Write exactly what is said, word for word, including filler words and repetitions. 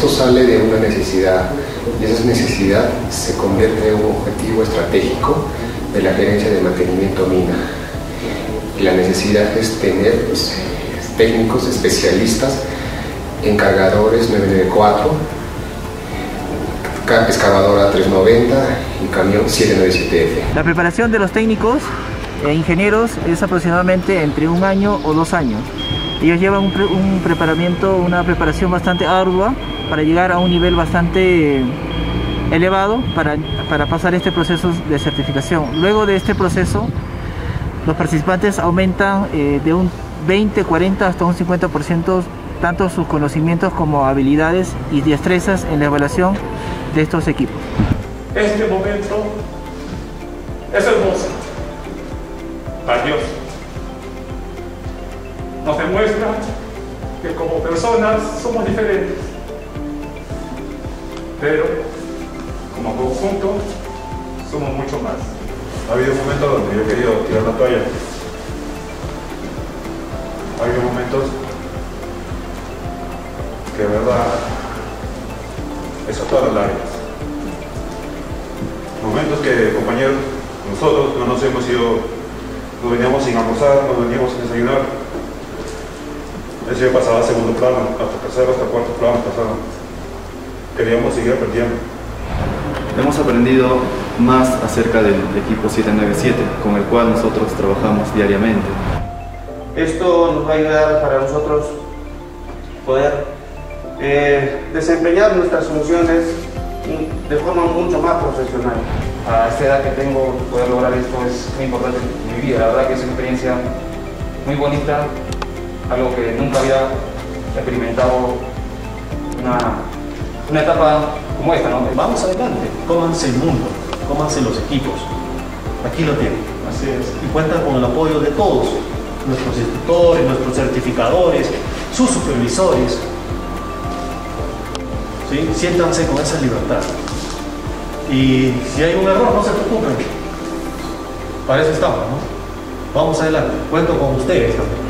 esto sale de una necesidad, y esa necesidad se convierte en un objetivo estratégico de la gerencia de mantenimiento mina. Y la necesidad es tener pues, técnicos especialistas en cargadores nueve nueve cuatro, excavadora trescientos noventa y camión siete noventa y siete F. La preparación de los técnicos e ingenieros es aproximadamente entre un año o dos años. Ellos llevan un, pre un preparamiento, una preparación bastante ardua para llegar a un nivel bastante elevado para, para pasar este proceso de certificación. Luego de este proceso, los participantes aumentan eh, de un veinte, cuarenta hasta un cincuenta por ciento tanto sus conocimientos como habilidades y destrezas en la evaluación de estos equipos. Este momento es hermoso, valioso. Nos demuestra que como personas somos diferentes, pero como conjunto somos mucho más. Ha habido momentos donde yo he querido tirar la toalla. Ha habido momentos que de verdad, eso a todas las áreas. Momentos que, compañeros, nosotros no nos hemos ido, nos veníamos sin almorzar, nos veníamos sin desayunar. Eso ya pasaba a segundo plano, hasta tercero, hasta cuarto plano pasaba. Queríamos seguir aprendiendo. Hemos aprendido más acerca del equipo siete nueve siete, con el cual nosotros trabajamos diariamente. Esto nos va a ayudar para nosotros poder eh, desempeñar nuestras funciones de forma mucho más profesional. A esta edad que tengo, poder lograr esto es muy importante en mi vida. La verdad que es una experiencia muy bonita, algo que nunca había experimentado, una, una etapa como esta, ¿no? Vamos adelante, cómanse el mundo, cómanse los equipos. Aquí lo tienen. Así es. Y cuentan con el apoyo de todos, nuestros instructores, nuestros certificadores, sus supervisores. ¿Sí? Siéntanse con esa libertad. Y si hay un error, no se preocupen. Para eso estamos, ¿no? Vamos adelante, cuento con ustedes también.